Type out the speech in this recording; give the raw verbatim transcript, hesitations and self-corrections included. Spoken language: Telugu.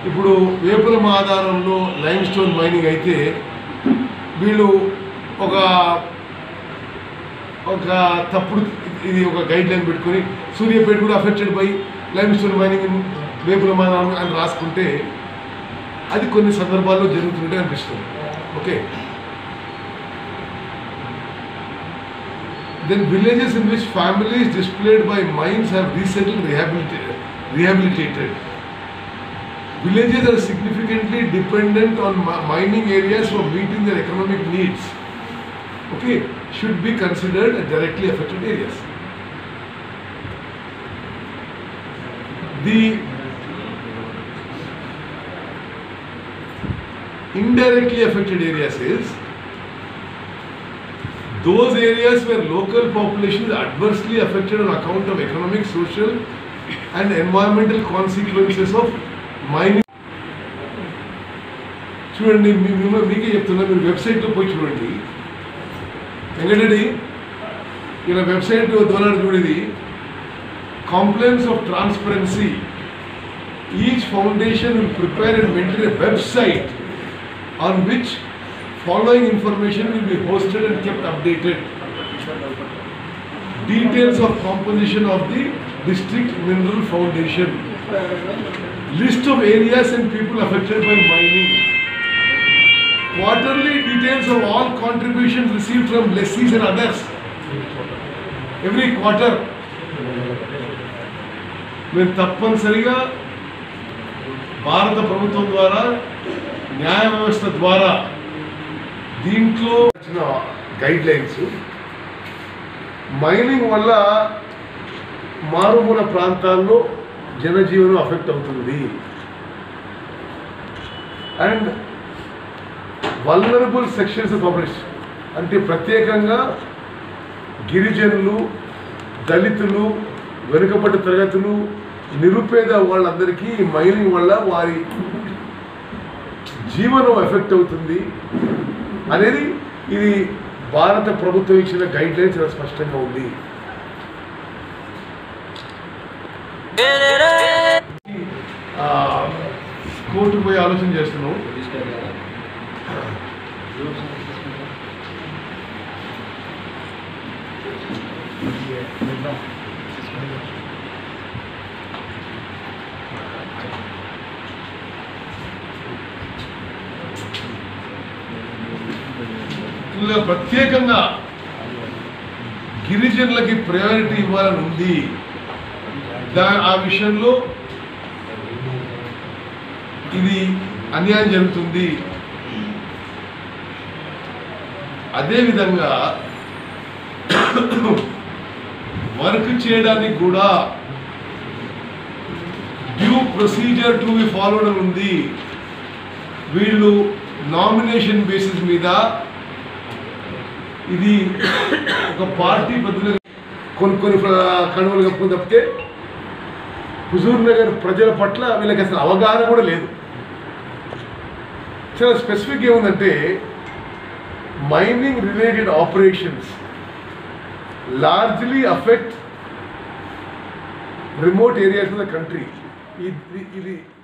ఇప్పుడు వేపుల ఆధారంలో లైమ్ స్టోన్ మైనింగ్ అయితే వీళ్ళు ఒక ఒక తప్పుడు ఇది ఒక గైడ్ లైన్ పెట్టుకొని సూర్యాపేట కూడా affected by limestone mining వేపుల ఆధారం అని రాసుకుంటే అది కొన్ని సందర్భాల్లో జరుగుతుంటే అనిపిస్తుంది. Okay, then villages in which families displaced by mines have recently rehabilitated. rehabilitated. Villages are significantly dependent on mining areas for meeting their economic needs. Okay, should be considered as directly affected areas. The indirectly affected areas is those areas where local population is adversely affected on account of economic, social and environmental consequences of mining. చూడండి, మీకే చెప్తున్నా, మీరు వెబ్సైట్లో పోయి చూడండి. వెంకటరెడ్డి ఇలా వెబ్సైట్ ద్వారా చూడేది compliance of transparency. Each foundation will prepare and maintain a website on which following information will be hosted and kept updated. Details of composition of the district mineral foundation, list of areas and people affected by mining, quarterly details of all contributions received from lessees and others every quarter. మేము తప్పనిసరిగా భారత ప్రభుత్వం ద్వారా, న్యాయ వ్యవస్థ ద్వారా దీంట్లో వచ్చిన గైడ్ లైన్స్, మైనింగ్ వల్ల మారుమూల ప్రాంతాల్లో జనజీవనం అఫెక్ట్ అవుతుంది and vulnerable sections of population అంటే ప్రత్యేకంగా గిరిజనులు, దళితులు, వెనుకబడ్డ తరగతులు, నిరుపేద వాళ్ళందరికీ మైనింగ్ వల్ల వారి జీవనం ఎఫెక్ట్ అవుతుంది అనేది ఇది భారత ప్రభుత్వం ఇచ్చిన గైడ్ లైన్స్ చాలా స్పష్టంగా ఉంది. కోర్టుకు పోయి ఆలోచన చేస్తున్నాం. ఇలా ప్రత్యేకంగా గిరిజనులకి ప్రయారిటీ ఇవ్వాలని ఉంది. దా ఆ విషయంలో ఇది అన్యాయం జరుగుతుంది. అదేవిధంగా వర్క్ చేయడానికి కూడా due procedure to be followed అని ఉంది. వీళ్ళు నామినేషన్ బేసిస్ మీద ఇది ఒక పార్టీ పద్ధతిలో కొన్ని కొన్ని కనుగోలు కప్పుకుని తప్పితే హుజూర్ నగర్ ప్రజల పట్ల వీళ్ళకి అసలు అవగాహన కూడా లేదు. చాలా స్పెసిఫిక్ ఏముందంటే mining related operations largely affect remote areas of the country. ఇది ఇది